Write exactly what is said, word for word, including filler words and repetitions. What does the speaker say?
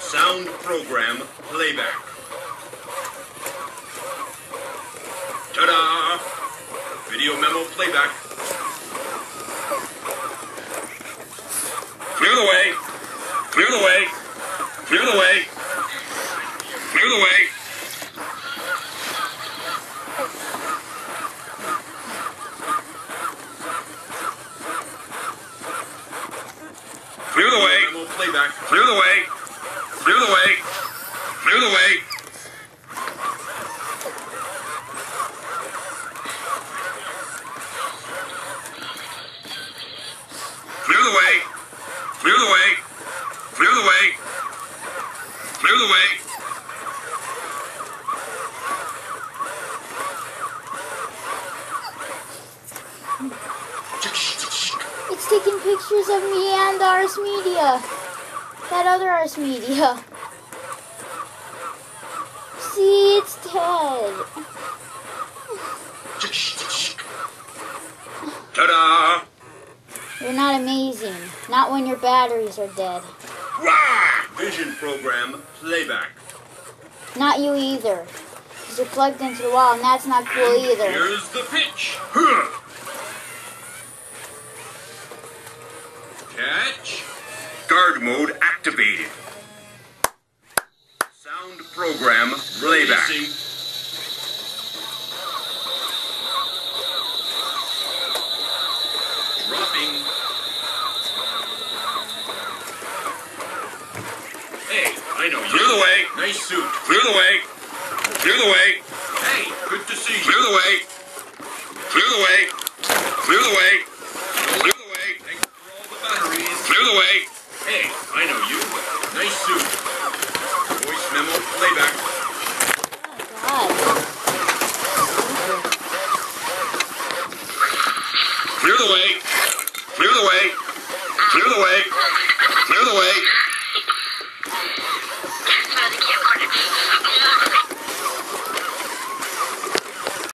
Sound program playback. Ta-da! Video memo playback. Clear the way. Clear the way. Clear the way. Clear the way. Clear the way. Memo playback. Clear the way. Clear the way. Clear the way. Clear the way. Clear the way. Clear the way. Clear the way. It's taking pictures of me and Ars Media. That other Ars Media. See, it's dead. Ta-da! You're not amazing. Not when your batteries are dead. Rah! Vision program playback. Not you either. Because you're plugged into the wall and that's not cool And either. here's the pitch. Catch. Guard mode activated. Sound program playback. Dropping. Hey, I know you. Clear the way. Nice suit. Clear the way. Clear the way. Hey, good to see you. Clear the way. Clear the way.